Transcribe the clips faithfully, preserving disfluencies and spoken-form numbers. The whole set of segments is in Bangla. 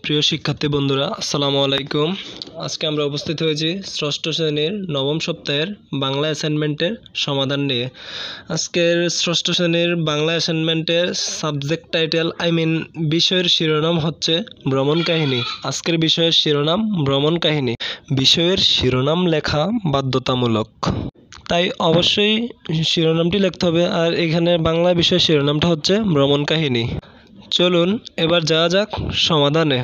প্রিয় শিক্ষার্থী বন্ধুরা, আসসালামু আলাইকুম। আজকে আমরা উপস্থিত হয়েছি ষষ্ঠ শ্রেণীর নবম সপ্তাহের বাংলা অ্যাসাইনমেন্টের সমাধান নিয়ে। আজকের ষষ্ঠ শ্রেণীর বাংলা অ্যাসাইনমেন্টের সাবজেক্ট টাইটেল আই মিন বিষয়ের শিরোনাম হচ্ছে ভ্রমণ কাহিনী। আজকের বিষয়ের শিরোনাম ভ্রমণ কাহিনী। বিষয়ের শিরোনাম লেখা বাধ্যতামূলক, তাই অবশ্যই শিরোনামটি লিখতে হবে। আর এখানে বাংলা বিষয়ের শিরোনামটা হচ্ছে ভ্রমণ কাহিনী। চলুন এবার যাওয়া যাক সমাধানে।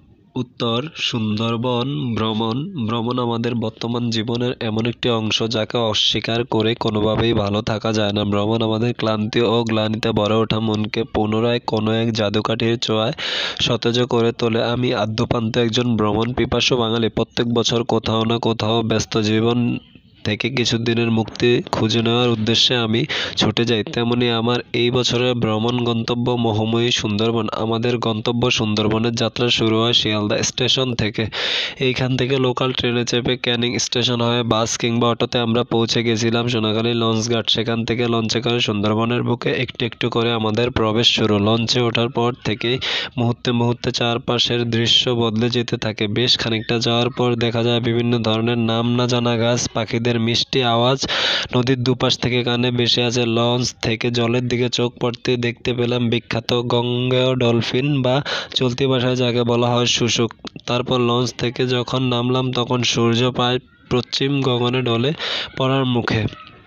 উত্তর: সুন্দরবন ভ্রমণ। ভ্রমণ আমাদের বর্তমান জীবনের এমন একটি অংশ যাকে অস্বীকার করে কোনোভাবেই ভালো থাকা যায় না। ভ্রমণ আমাদের ক্লান্তি ও গ্লানিতে ভরে ওঠা মনকে পুনরায় কোনো এক জাদুকাঠির ছোঁয়ায় সতেজ করে তোলে। আমি আদ্যোপান্ত একজন ভ্রমণ পিপাসু বাঙালি। প্রত্যেক বছর কোথাও না কোথাও ব্যস্ত জীবন থেকে কিছুদিনের মুক্তি খুঁজে নেওয়ার উদ্দেশ্যে আমি ছুটে যাই। তেমনি আমার এই বছরের ভ্রমণ গন্তব্য মোহময়ী সুন্দরবন। আমাদের গন্তব্য সুন্দরবনের যাত্রা শুরু হয় শিয়ালদা স্টেশন থেকে। এইখান থেকে লোকাল ট্রেনে চেপে ক্যানিং স্টেশন হয়ে বাস কিংবা অটোতে আমরা পৌঁছে গেছিলাম সোনাখালী লঞ্চঘাট। সেখান থেকে লঞ্চে করে সুন্দরবনের বুকে একটু একটু করে আমাদের প্রবেশ শুরু। লঞ্চে ওঠার পর থেকেই মুহূর্তে মুহূর্তে চারপাশের দৃশ্য বদলে যেতে থাকে। বেশ খানিকটা যাওয়ার পর দেখা যায় বিভিন্ন ধরনের নাম না জানা গাছ, পাখিদের মিষ্টি আওয়াজ নদীর দুপাশ থেকে কানে ভেসে আছে। লঞ্চ থেকে জলের দিকে চোখ পড়তে দেখতে পেলাম বিখ্যাত গঙ্গেয় ডলফিন, বা চলতি ভাষায় যাকে বলা হয় শুশুক। তারপর লঞ্চ থেকে যখন নামলাম তখন সূর্য প্রায় পশ্চিম গগনে ঢলে পড়ার মুখে।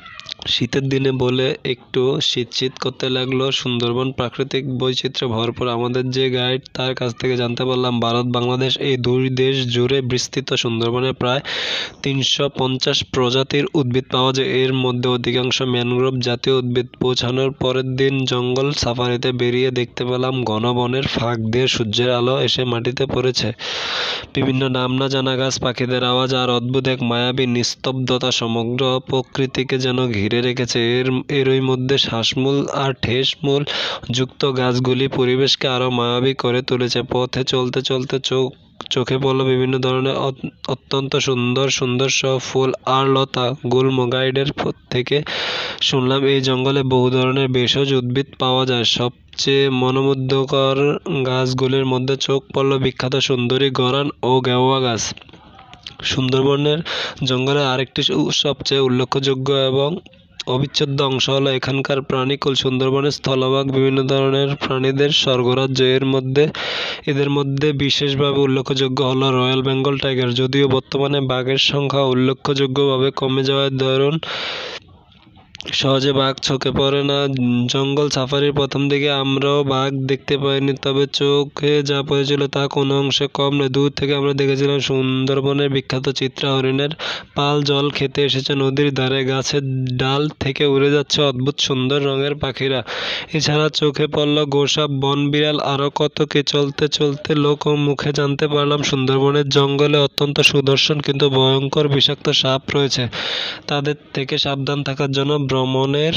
শীতের দিনে বলে একটু শীত শীত করতে লাগলো। সুন্দরবন প্রাকৃতিক বৈচিত্র্যে ভরপুর। আমাদের যে গাইড তার কাছ থেকে জানতে পারলাম ভারত বাংলাদেশ এই দুই দেশ জুড়ে বিস্তৃত সুন্দরবনে প্রায় তিনশো পঞ্চাশ প্রজাতির উদ্ভিদ পাওয়া যায়। এর মধ্যে অধিকাংশ ম্যানগ্রোভ জাতীয় উদ্ভিদ। পৌঁছানোর পরের দিন জঙ্গল সাফারিতে বেরিয়ে দেখতে পেলাম ঘন বনের ফাঁক দিয়ে সূর্যের আলো এসে মাটিতে পড়েছে। বিভিন্ন নাম না জানা গাছ, পাখিদের আওয়াজ আর অদ্ভুত এক মায়াবী নিস্তব্ধতা সমগ্র প্রকৃতিকে যেন ঘিরে রেখেছে। এর এরই মধ্যে শ্বাসমূল আর ঠেসমূল যুক্ত গাছগুলি পরিবেশকে আরো মায়াবী করে তুলেছে। পথে চলতে চলতে চোখ চোখে পড়ল বিভিন্ন ধরনের অত্যন্ত সুন্দর সুন্দর সব ফুল আর লতা। গুল্ম গাইডের থেকে শুনলাম এই জঙ্গলে বহু ধরনের ভেষজ উদ্ভিদ পাওয়া যায়। সবচেয়ে মনোমুগ্ধকর গাছগুলির মধ্যে চোখ পড়ল বিখ্যাত সুন্দরী গরান ও গেওয়া গাছ। সুন্দরবনের জঙ্গলের আরেকটি সবচেয়ে উল্লেখযোগ্য এবং অবিচ্ছেদ্য অংশ হলো এখানকার প্রাণীকুল। সুন্দরবনের স্থলভাগ বিভিন্ন ধরনের প্রাণীদের স্বর্গরাজ্য। এর মধ্যে এদের মধ্যে বিশেষভাবে উল্লেখযোগ্য হলো রয়্যাল বেঙ্গল টাইগার। যদিও বর্তমানে বাঘের সংখ্যা উল্লেখযোগ্যভাবে কমে যাওয়ার দরুন সহজে বাঘ চোখে পড়ে না। জঙ্গল সাফারির প্রথম দিকে আমরাও বাঘ দেখতে পাইনি, তবে চোখে যা পড়েছিল তা কোনো অংশে কম নয়। দূর থেকে আমরা দেখেছিলাম সুন্দরবনের বিখ্যাত চিত্রা হরিণের পাল জল খেতে এসেছে নদীর ধারে। গাছের ডাল থেকে উড়ে যাচ্ছে অদ্ভুত সুন্দর রঙের পাখিরা। এছাড়া চোখে পড়ল গোসাপ, বন বিড়াল, আরও কত কি। চলতে চলতে লোক ও মুখে জানতে পারলাম সুন্দরবনের জঙ্গলে অত্যন্ত সুদর্শন কিন্তু ভয়ঙ্কর বিষাক্ত সাপ রয়েছে। তাদের থেকে সাবধান থাকার জন্য ভ্রমণের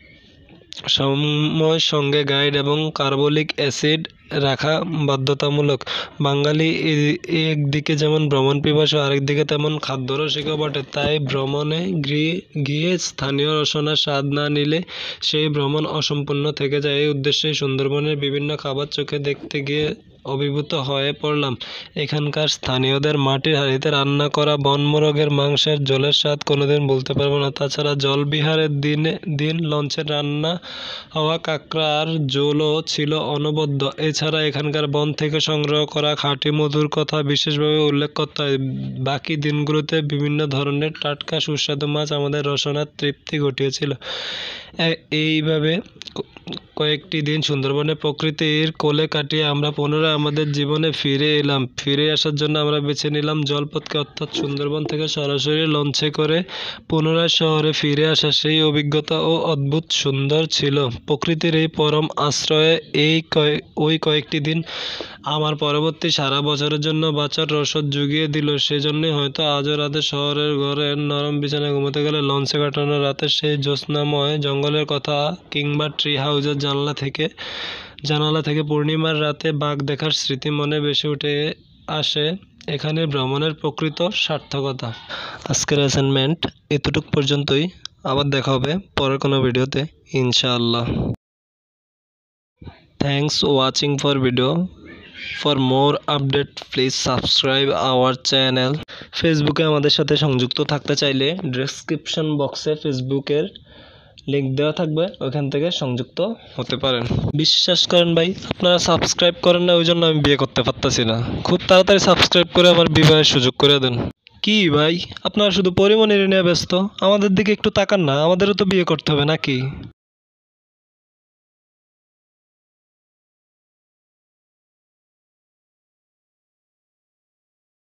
সময় সঙ্গে গাইড এবং কার্বলিক অ্যাসিড রাখা বাধ্যতামূলক। বাঙালি একদিকে যেমন ভ্রমণ পিপাসু, আরেকদিকে তেমন খাদ্যরসিকও বটে। তাই ভ্রমণে গিয়ে স্থানীয় রসনার স্বাদ না নিলে সেই ভ্রমণ অসম্পূর্ণ থেকে যায়। এই উদ্দেশ্যে সুন্দরবনের বিভিন্ন খাবার চোখে দেখতে গিয়ে অভিভূত হয়ে পড়লাম। এখানকার স্থানীয়দের মাটির হাঁড়িতে রান্না করা বনমোরগের মাংসের ঝোলের স্বাদ কোনোদিন ভুলতে পারবো না। তাছাড়া জলবিহারের দিনে দিন লঞ্চের রান্না হওয়া কাঁকড়ার ঝোলও ছিল অনবদ্য। এছাড়া এখানকার বন থেকে সংগ্রহ করা খাঁটি মধুর কথা বিশেষভাবে উল্লেখ করতে হয়। বাকি দিনগুলোতে বিভিন্ন ধরনের টাটকা সুস্বাদু মাছ আমাদের রসনার তৃপ্তি ঘটিয়েছিল। এইভাবে কয়েকটি দিন সুন্দরবনের প্রকৃতির কোলে কাটিয়ে আমরা পুনরায় আমাদের জীবনে ফিরে এলাম। ফিরে আসার জন্য আমরা বেছে নিলাম জলপথকে, অর্থাৎ সুন্দরবন থেকে সরাসরি লঞ্চে করে পুনরায় শহরে ফিরে আসা। সেই অভিজ্ঞতা ও অদ্ভুত সুন্দর ছিল। প্রকৃতির এই পরম আশ্রয়ে এই ওই কয়েকটি দিন আমার পরবর্তী সারা বছরের জন্য বাঁচার রসদ জুগিয়ে দিল। সেজন্যই হয়তো আজও রাতে শহরের ঘরের নরম বিছানায় ঘুমোতে গেলে লঞ্চে কাটানো রাতের সেই জ্যোৎস্নাময় জঙ্গলের কথা কিংবা ট্রি হাউসের জানলা থেকে জানালা থেকে পূর্ণিমার রাতে বাঘ দেখার স্মৃতি মনে ভেসে উঠে আসে। এখানে ভ্রমণের প্রকৃত সার্থকতা। আজকের অ্যাসাইনমেন্ট এতটুক পর্যন্তই। আবার দেখা হবে পরের কোনো ভিডিওতে ইনশাআল্লাহ। Thanks watching for video. For more update please subscribe our channel. ফেসবুকে আমাদের সাথে সংযুক্ত থাকতে চাইলে ডেসক্রিপশন বক্সে ফেসবুকের লিঙ্ক দেওয়া থাকবে, ওইখান থেকে সংযুক্ত হতে পারেন। বিশ্বাস করেন ভাই, আপনারা সাবস্ক্রাইব করেন না, ওই জন্য আমি বিয়ে করতে পারতেছি না। খুব তাড়াতাড়ি সাবস্ক্রাইব করে আমার বিবাহের সুযোগ করে দেন। কি ভাই, আপনারা শুধু পরিমণির নিয়ে ব্যস্ত, আমাদের দিকে একটু তাকান না, আমাদেরও তো বিয়ে করতে হবে নাকি?